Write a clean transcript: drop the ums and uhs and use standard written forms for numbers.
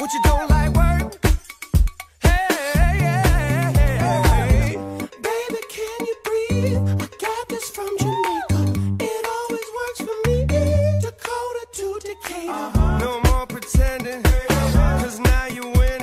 but you don't like work. Hey, baby, can you breathe? I got this from Jamaica. It always works for me. Dakota to Decatur. No more pretending, 'cause now you win.